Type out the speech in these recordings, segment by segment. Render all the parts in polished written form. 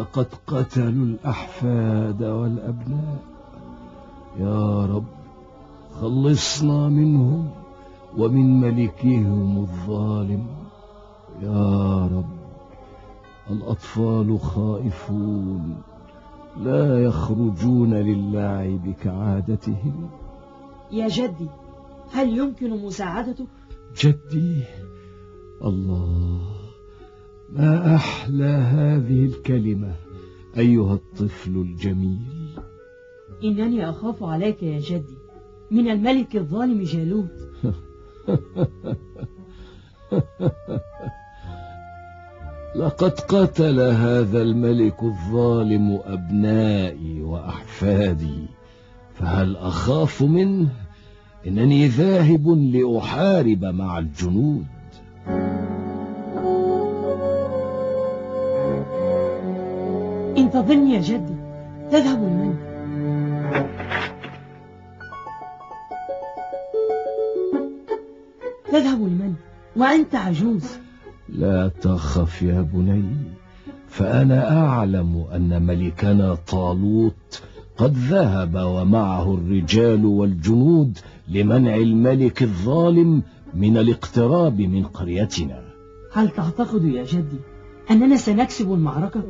لقد قتلوا الأحفاد والأبناء. يا رب خلصنا منهم ومن ملكهم الظالم. يا رب الأطفال خائفون لا يخرجون للعب كعادتهم. يا جدي، هل يمكن مساعدتك؟ جدي؟ الله، ما أحلى هذه الكلمة أيها الطفل الجميل. إنني أخاف عليك يا جدي من الملك الظالم جالوت. لقد قتل هذا الملك الظالم أبنائي وأحفادي، فهل أخاف منه؟ إنني ذاهب لأحارب مع الجنود. انتظرني يا جدي، تذهب لمن؟ تذهب لمن وأنت عجوز؟ لا تخف يا بني، فأنا أعلم أن ملكنا طالوت قد ذهب ومعه الرجال والجنود لمنع الملك الظالم من الاقتراب من قريتنا. هل تعتقد يا جدي أننا سنكسب المعركة؟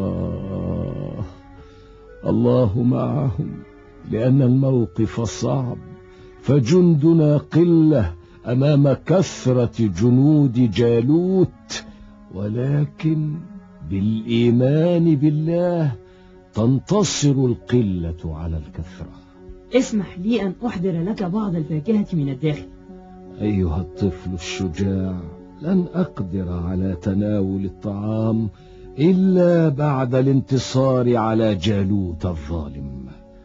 الله معهم، لأن الموقف صعب، فجندنا قلة أمام كثرة جنود جالوت، ولكن بالإيمان بالله تنتصر القلة على الكثرة. اسمح لي أن أحضر لك بعض الفاكهة من الداخل. أيها الطفل الشجاع، لن أقدر على تناول الطعام إلا بعد الانتصار على جالوت الظالم.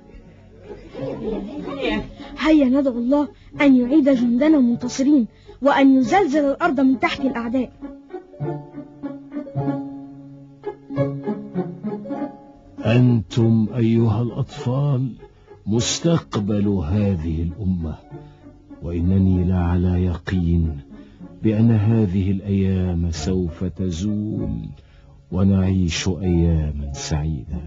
هيا ندعو الله أن يعيد جندنا منتصرين وأن يزلزل الأرض من تحت الأعداء. أنتم أيها الأطفال مستقبل هذه الأمة، وإنني لعلى يقين بأن هذه الأيام سوف تزول ونعيش أياما سعيدة.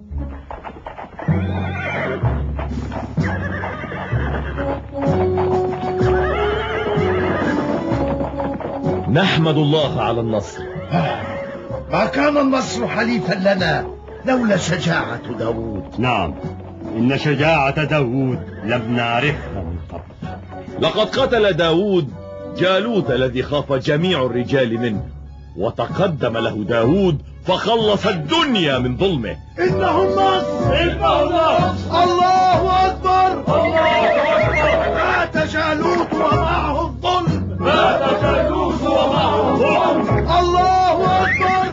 نحمد الله على النصر. ما كان النصر حليفا لنا لولا شجاعة داود. نعم، إن شجاعة داود لم نعرفها من قبل. لقد قتل داود جالوت الذي خاف جميع الرجال منه، وتقدم له داود فخلص الدنيا من ظلمه. إنه النصر، إنه النصر. الله أكبر، الله أكبر. مات جالوت ومعه الظلم، مات جالوت ومعه الظلم. الله أكبر.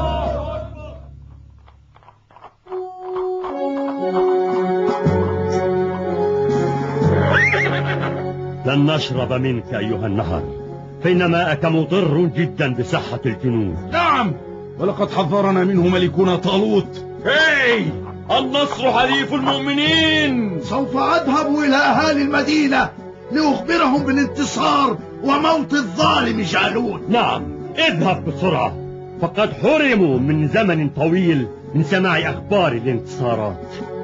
لن نشرب منك أيها النهر، فإن ماءك مضر جدا بصحة الجنود. نعم، ولقد حذرنا منه ملكنا طالوت. النصر حليف المؤمنين. سوف أذهب إلى أهالي المدينة لأخبرهم بالانتصار وموت الظالم جالوت. نعم، اذهب بسرعة، فقد حرموا من زمن طويل من سماع أخبار الانتصارات.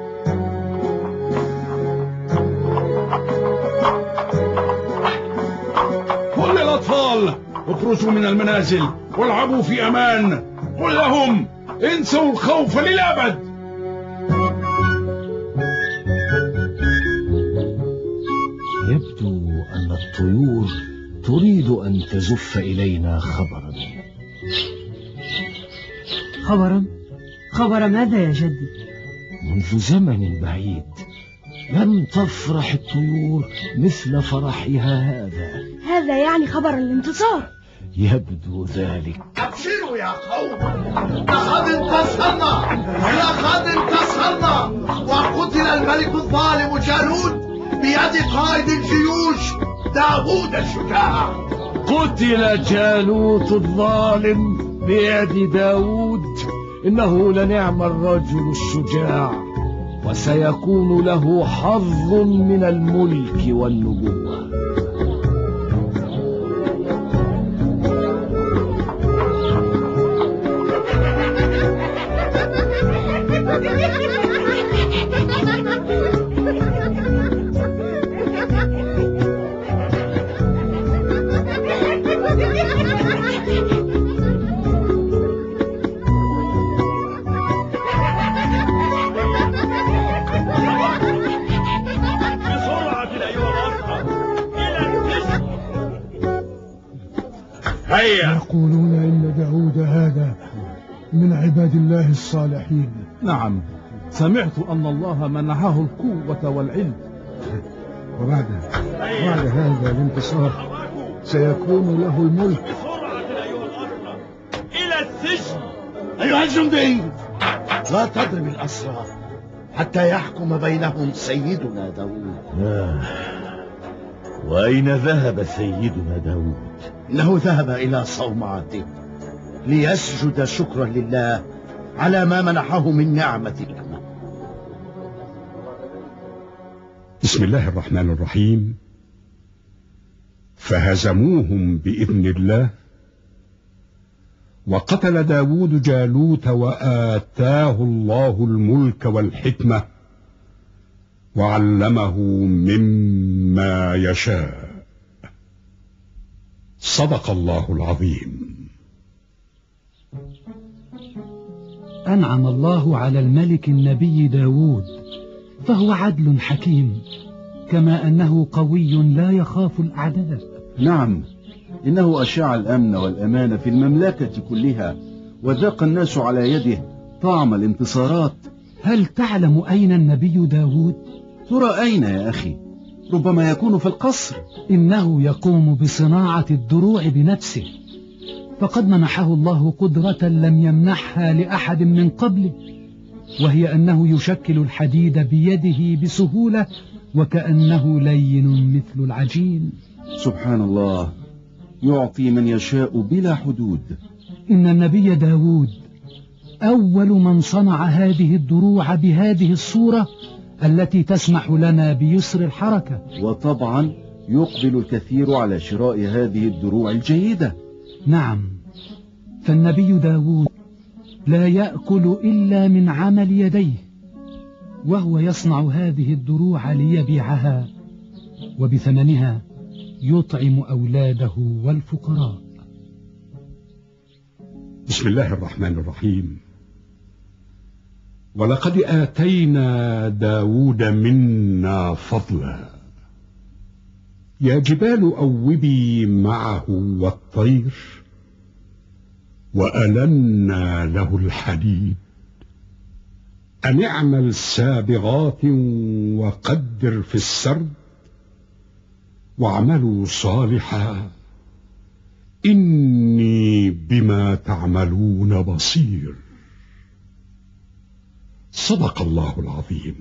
كل الأطفال اخرجوا من المنازل والعبوا في أمان. قل لهم انسوا الخوف للأبد. يبدو أن الطيور تريد أن تزف إلينا خبرا. خبر ماذا يا جدي؟ منذ زمن بعيد لم تفرح الطيور مثل فرحها هذا يعني خبر الانتصار. يبدو ذلك. أبشروا يا قوم، لقد انتصرنا، لقد انتصرنا، وقتل الملك الظالم جالوت بيد قائد الجيوش داود الشجاع. قتل جالوت الظالم بيد داود. إنه لنعم الرجل الشجاع، وسيكون له حظ من الملك والنبوة. هيا. يقولون إن داود هذا من عباد الله الصالحين. نعم، سمعت أن الله منحه القوة والعلم. وبعد هذا الانتصار سيكون له الملك. إلى السجن. أيها الجندي، لا تضرب الأسرى حتى يحكم بينهم سيدنا داود. وأين ذهب سيدنا داود؟ إنه ذهب إلى صومعته ليسجد شكرا لله على ما منحه من نعمة الأمة. بسم الله الرحمن الرحيم. فهزموهم بإذن الله، وقتل داود جالوت وآتاه الله الملك والحكمة وعلمه مما يشاء. صدق الله العظيم. أنعم الله على الملك النبي داود، فهو عدل حكيم، كما أنه قوي لا يخاف الأعداء. نعم، إنه أشاع الأمن والأمان في المملكة كلها، وذاق الناس على يده طعم الانتصارات. هل تعلم أين النبي داود؟ ترى أين يا أخي؟ ربما يكون في القصر. إنه يقوم بصناعة الدروع بنفسه، فقد منحه الله قدرة لم يمنحها لأحد من قبله، وهي أنه يشكل الحديد بيده بسهولة وكأنه لين مثل العجين. سبحان الله، يعطي من يشاء بلا حدود. إن النبي داود أول من صنع هذه الدروع بهذه الصورة التي تسمح لنا بيسر الحركة. وطبعا يقبل الكثير على شراء هذه الدروع الجيدة. نعم، فالنبي داود لا يأكل إلا من عمل يديه، وهو يصنع هذه الدروع ليبيعها، وبثمنها يطعم أولاده والفقراء. بسم الله الرحمن الرحيم. ولقد آتينا داود منا فضلا، يا جبال أوبي معه والطير، وألنا له الحديد، أن اعمل سابغات وقدر في السرد، واعملوا صالحا إني بما تعملون بصير. صدق الله العظيم.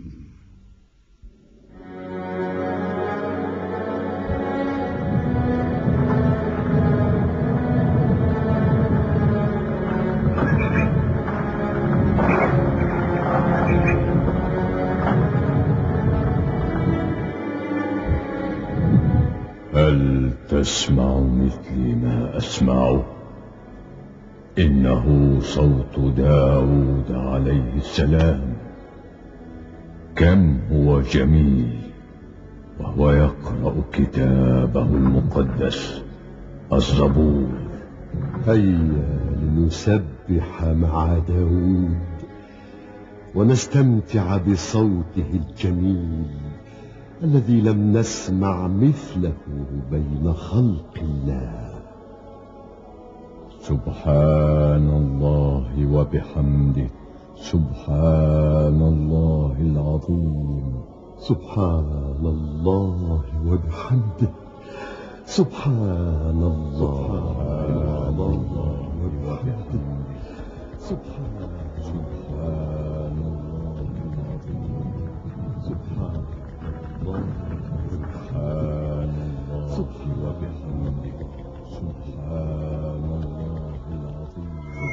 هل تسمع مثلي ما أسمع؟ إنه صوت داود عليه السلام. كم هو جميل وهو يقرأ كتابه المقدس الزبور. هيا لنسبح مع داود ونستمتع بصوته الجميل الذي لم نسمع مثله بين خلق الله. سبحان الله وبحمده، سبحان الله العظيم. سبحان الله وبحمده، سبحان الله وبحمده، سبحان الله العظيم. سبحان الله وبحمده، سبحان الله العظيم.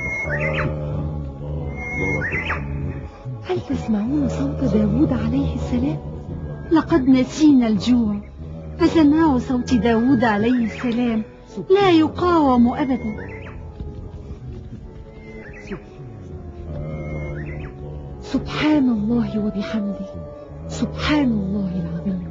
هل تسمعون صوت داود عليه السلام؟ لقد نسينا الجوع، فسماع صوت داود عليه السلام لا يقاوم أبدا. سبحان الله وبحمده، سبحان الله العظيم.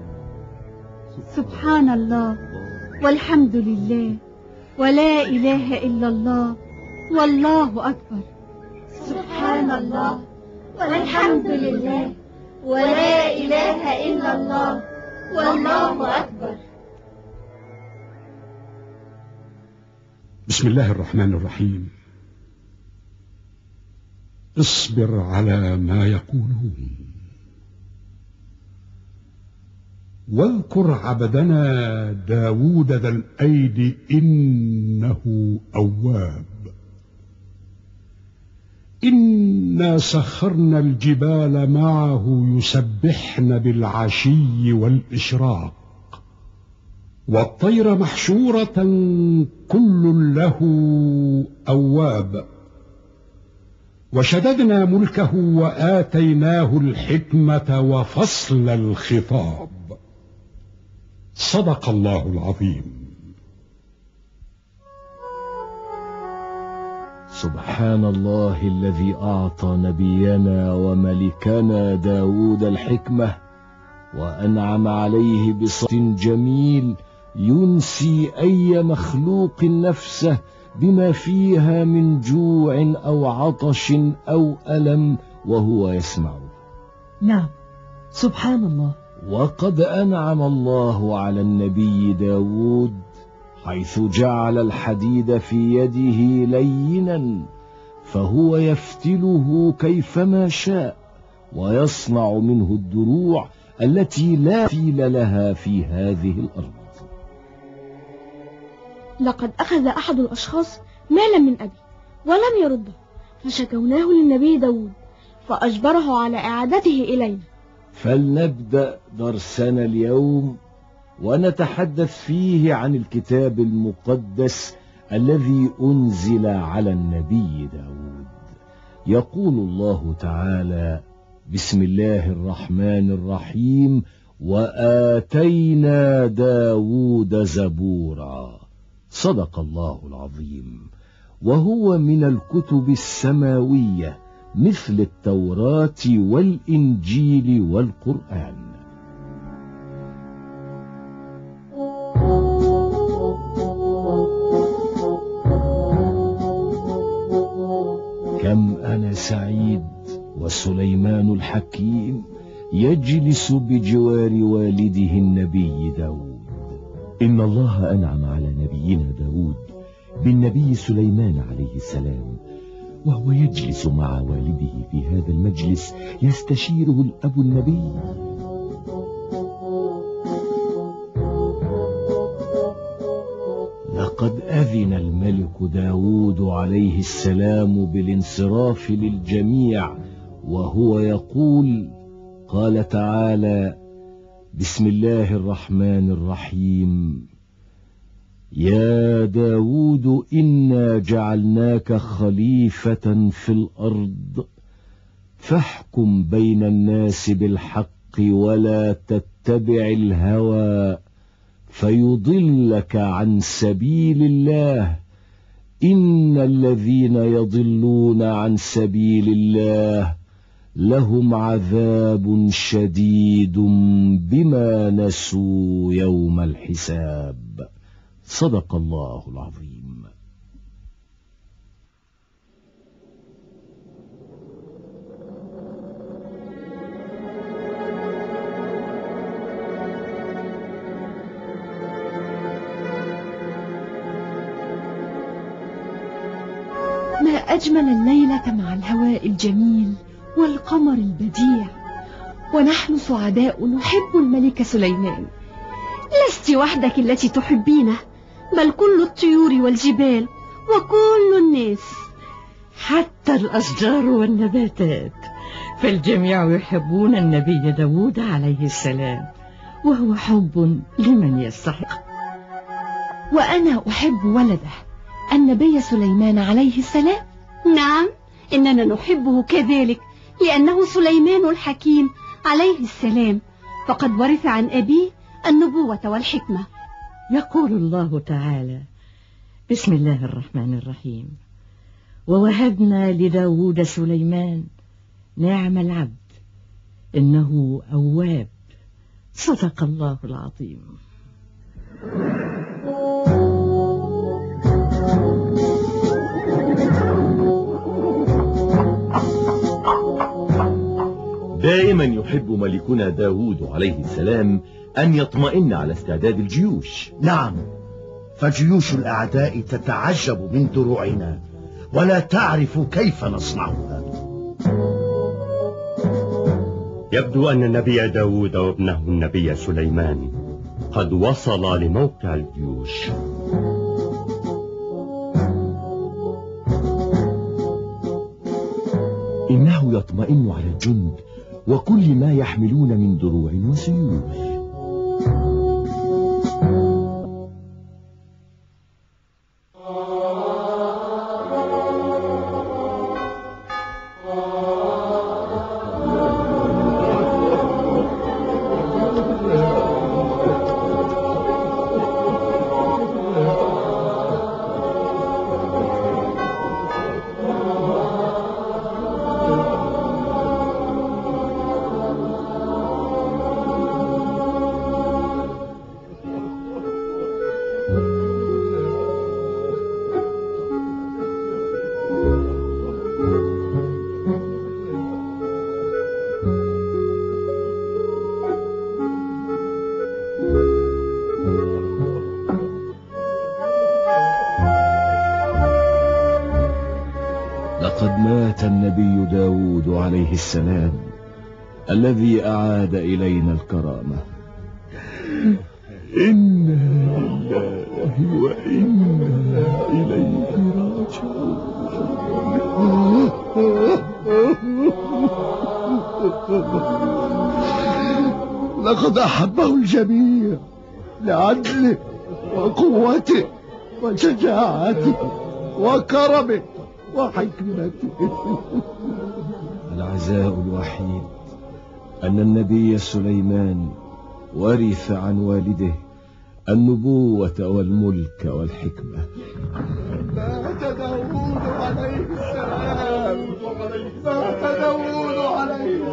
سبحان الله والحمد لله ولا إله إلا الله والله أكبر. سبحان الله والحمد لله ولا إله إلا الله والله أكبر. بسم الله الرحمن الرحيم. اصبر على ما يقولون، واذكر عبدنا داود ذا الأيد إنه أواب. إنا سخرنا الجبال معه يسبحن بالعشي والإشراق، والطير محشورة كل له أواب. وشددنا ملكه وآتيناه الحكمة وفصل الخطاب. صدق الله العظيم. سبحان الله الذي أعطى نبينا وملكنا داود الحكمة، وأنعم عليه بصوت جميل ينسي أي مخلوق نفسه بما فيها من جوع أو عطش أو ألم وهو يسمع. نعم، سبحان الله. وقد أنعم الله على النبي داود حيث جعل الحديد في يده لينا، فهو يفتله كيفما شاء ويصنع منه الدروع التي لا مثيل لها في هذه الأرض. لقد أخذ أحد الأشخاص مالا من أبي ولم يرده، فشكوناه للنبي داود فأجبره على إعادته إلينا. فلنبدأ درسنا اليوم ونتحدث فيه عن الكتاب المقدس الذي أنزل على النبي داود. يقول الله تعالى: بسم الله الرحمن الرحيم: وآتينا داود زبورا. صدق الله العظيم. وهو من الكتب السماوية مثل التوراة والإنجيل والقرآن. كم أنا سعيد وسليمان الحكيم يجلس بجوار والده النبي داود. إن الله أنعم على نبينا داود بالنبي سليمان عليه السلام، وهو يجلس مع والده في هذا المجلس يستشيره الأب النبي. لقد أذن الملك داود عليه السلام بالانصراف للجميع وهو يقول: قال تعالى: بسم الله الرحمن الرحيم: يا داود إنا جعلناك خليفة في الأرض، فاحكم بين الناس بالحق ولا تتبع الهوى فيضلك عن سبيل الله، إن الذين يضلون عن سبيل الله لهم عذاب شديد بما نسوا يوم الحساب. صدق الله العظيم. ما أجمل الليلة مع الهواء الجميل والقمر البديع، ونحن سعداء نحب الملك سليمان. لست وحدك التي تحبينه، بل كل الطيور والجبال وكل الناس، حتى الأشجار والنباتات، فالجميع يحبون النبي داود عليه السلام، وهو حب لمن يستحق. وأنا أحب ولده النبي سليمان عليه السلام. نعم، إننا نحبه كذلك، لأنه سليمان الحكيم عليه السلام، فقد ورث عن أبيه النبوة والحكمة. يقول الله تعالى: بسم الله الرحمن الرحيم: ووهبنا لداود سليمان نعم العبد إنه أواب. صدق الله العظيم. دائما يحب ملكنا داود عليه السلام أن يطمئن على استعداد الجيوش. نعم، فجيوش الأعداء تتعجب من دروعنا ولا تعرف كيف نصنعها. يبدو أن النبي داود وابنه النبي سليمان قد وصل لموقع الجيوش. إنه يطمئن على الجند وكل ما يحملون من دروع وسيوف. لقد مات النبي داود عليه السلام الذي أعاد إلينا الكرامة. إنا لله وإنا إليه راجعون. لقد أحبه الجميع لعدله وقوته وشجاعته وكرمه وحكمته. العزاء الوحيد أن النبي سليمان ورث عن والده النبوة والملك والحكمة. مات داود عليه السلام. مات داود عليه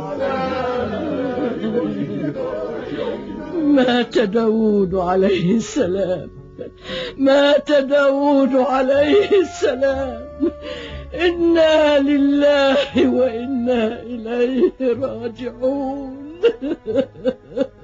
السلام. مات داود عليه السلام. مات داود عليه السلام. إنا لله وإنا إليه راجعون.